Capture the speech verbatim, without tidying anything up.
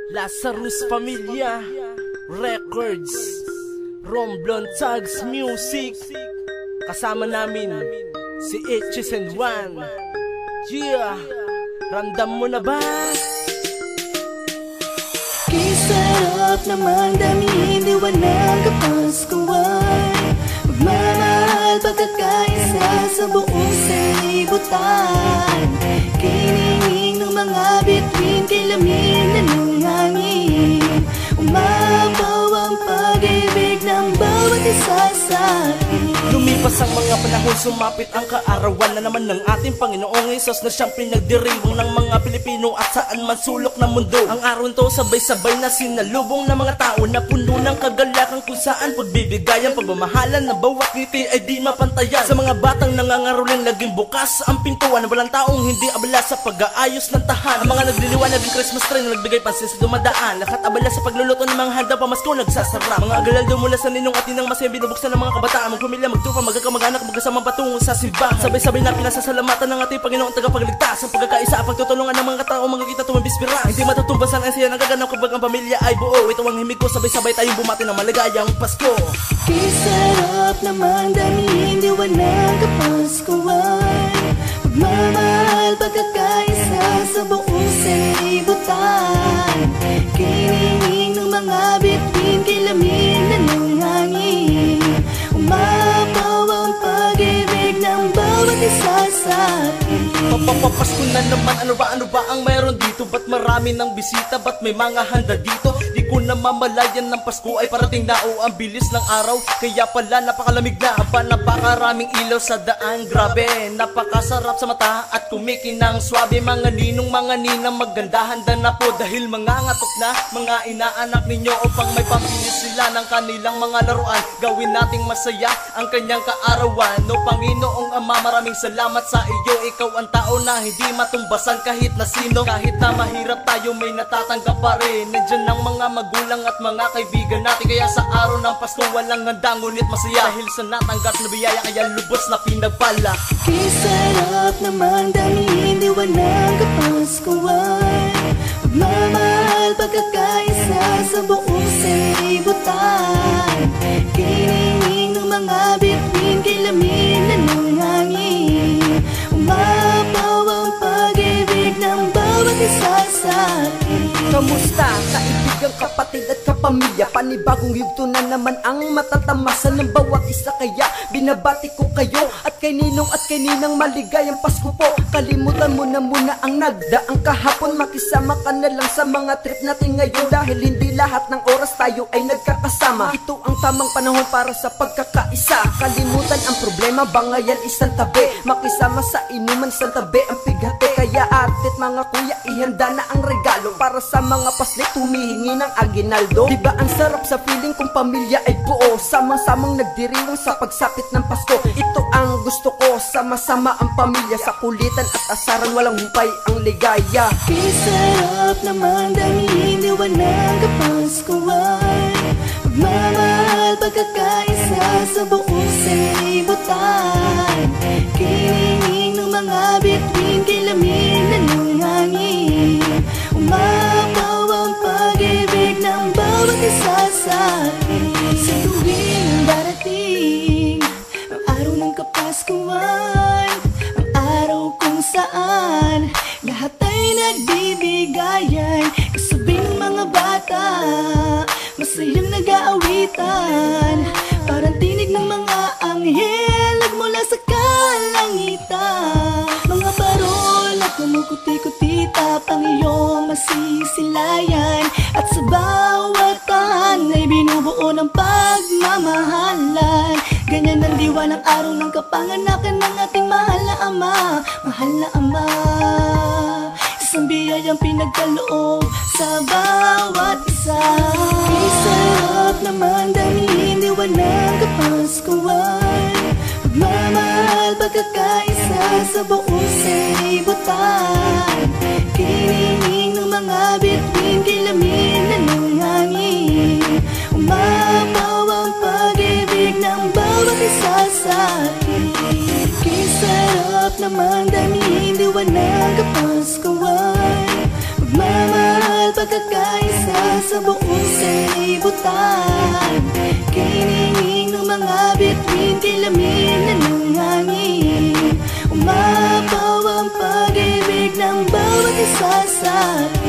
Lazarus Familia Records, Romblon Tags Music. Kasama namin si H's and One. Yeah, ramdam mo na ba? Kisarap naman daming liwanag kapaskuhan, magmamahal pagkakaisa sa buong sanlibutan. Kininging ng mga bituin kay lamig na ng hangin, umabaw ang pag-ibig ng bawat isa sa atin. Lumipas ang mga panahon, sumapit ang kaarawan na naman ng ating Panginoong Hesus na siyang pinagdiriwang ng mga Pilipino at saan man sulok ng mundo. Ang araw to sabay-sabay na sinalubong ng mga tao na puno ng kagalakan kung saan pagbibigayan, pagmamahalan na bawat ngiti ay di mapantayan. Sa mga batang nangangaroling laging bukas ang pintuan, walang taong hindi abala sa pag-aayos ng tahan. Ang mga nagliliwanag ng Christmas tree na nagbigay pansin sa dumadaan, lahat abala sa pagluluto ng mga handa pamasko nagsasarap. Mga agalal mula sa ninong at ninang masaya binubuksan ng mga kabataan, magpamilya, magtupa, magkakamag-anak, magkasamang patungo sa simbahan. Sabay-sabay na pinasasalamatan ng ating Panginoong tagapagligtas, ang pagkakaisa, ang pagtutulungan ng mga katao, magkikita tumabispira. Hindi matutumbasan ang siya nagaganap kapag ang pamilya ay buo. Ito ang himig ko, sabay-sabay tayong bumati ng maligayang Pasko. Kisarap naman daming liwanag kapaskuhan, magmamahal pagkakaisa sa buong sanlibutan. Kininging ng mga bituin kay lamig na ng hangin, umabaw ang pag-ibig ng bawat isa sa atin. Papapapasko na naman, ano ba, ano ba ang mayroon dito? Ba't marami ng bisita, ba't may mga handa dito? Di ko na mamalayan ng Pasko ay parating na o ang bilis ng araw. Kaya pala napakalamig na ba, napakaraming ilaw sa daan. Grabe, napakasarap sa mata at kumikinang swabe. Mga ninong, mga ninang, maganda handa na po dahil mga ngatok na mga inaanak ninyo upang may pambili sila ng kanilang mga laruan. Gawin nating masaya ang kanyang kaarawan. No Panginoong Ama, maraming salamat sa iyo. Ikaw ang tao na hindi matumbasan kahit na sino. Kahit na mahirap tayo may natatanggap pa rin. Nandyan ang mga magulang at mga kaibigan natin. Kaya sa araw ng Pasko walang handa ngunit masaya dahil sa natanggap na biyaya kaya lubos na pinagpala. Kisarap naman daming liwanag kapaskuhan, magmamahal pagkakaisa sa buong sanlibutan. Kininging ng mga bituin kay lamig na ng hangin, umabaw ang pag-ibig ng bawat isa sa atin. Kamusta, kaibigan, kapatid at kapamilya? Panibagong yugto na naman ang matatamasan ng bawat isa. Kaya binabati ko kayo at kay ninong at kay ninang maligayang Pasko po. Kalimutan mo na muna ang nagdaang kahapon, makisama ka na lang sa mga trip natin ngayon. Dahil hindi lahat ng oras tayo ay nagkakasama, ito ang tamang panahon para sa pagkakaisa. Kalimutan ang problema, bangayan isang tabi, makisama sa inuman isang tabi ang pighati. Kaya atit mga kuya, ihanda na ang regalo para sa mga paslit humihingi ng aginaldo. Diba ang sarap sa feeling kung pamilya ay buo, samang-samang nagdiriwang sa pagsapit ng Pasko. Ito ang gusto ko, sama-sama ang pamilya, sa kulitan at asaran walang humpay ang ligaya. Kisarap naman daming liwanag kapaskuhan, magmamahal pagkakaisa sa buong sanlibutan. Kininging ng mga bituin kay lamig na ng hangin, umabaw ang pag-ibig ng bawat isa sa atin. Sa tuwing darating ang araw ng Kapaskuhan, ang araw kung saan lahat ay nagbibigayan, kasabay ng mga bata masayang nag-aawitan, parang tinig ng mga anghel nagmula sa kalangitan. Mga parol at kumukuti-kuti tapang iyong masisilayan, at sa bawat tahan ay binubuo ng pagmamahalan. Ganyan ang diwa ng araw ng kapanganakan ng ating mahal na Ama, mahal na Ama. Isang biyayang pinagkaloob sa bawat isa. Kisarap naman daming liwanag kapaskuhan, magmamahal pagkakaisa sa buong sanlibutan. Kininging ng mga bituin kay lamig na ng hangin, umabaw ang pag-ibig ng bawat isa sa atin. Kisarap naman daming liwanag kapaskuhan, magmamahal pagkakaisa sa buong sanlibutan. Kainining ng mga bituin, tilamin na ng hangin. Umapaw ang pag-ibig ng bawat isa sa